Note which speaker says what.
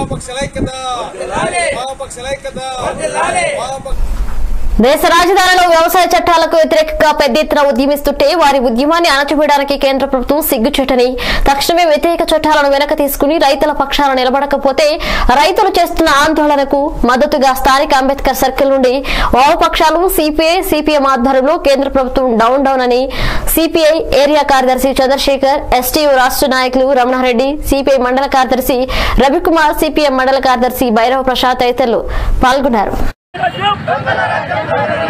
Speaker 1: దేశ రాజధానిలో వ్యవసాయ చట్టాలకు వ్యతిరేకంగా పెద్ద ఎత్తున ఉద్యమిస్తుంటే వారి ఉద్యమాన్ని అణచివేయడానికి కేంద్ర ప్రభుత్వం సిగ్గుచేటని తక్షణమే వ్యతిరేక చట్టాలను వెనక తీసుకుని రైతుల పక్షాన నిలబడకపోతే రైతులు చేస్తున్న ఆందోళనకు మద్దతుగా స్థానిక అంబేద్కర్ సర్కిల్ నుండి వామపక్షాలు సిపిఐ సిపిఎం ఆధ్వర్యంలో కేంద్ర ప్రభుత్వం డౌన్ అని సిపిఐ ఏరియా కార్యదర్శి చంద్రశేఖర్ ఎస్టీయూ రాష్ట్ర నాయకులు రమణారెడ్డి సిపిఐ మండల కార్యదర్శి రవికుమార్ సిపిఎం మండల కార్యదర్శి భైరవ ప్రసాద్ తదితరులు పాల్గొన్నారు.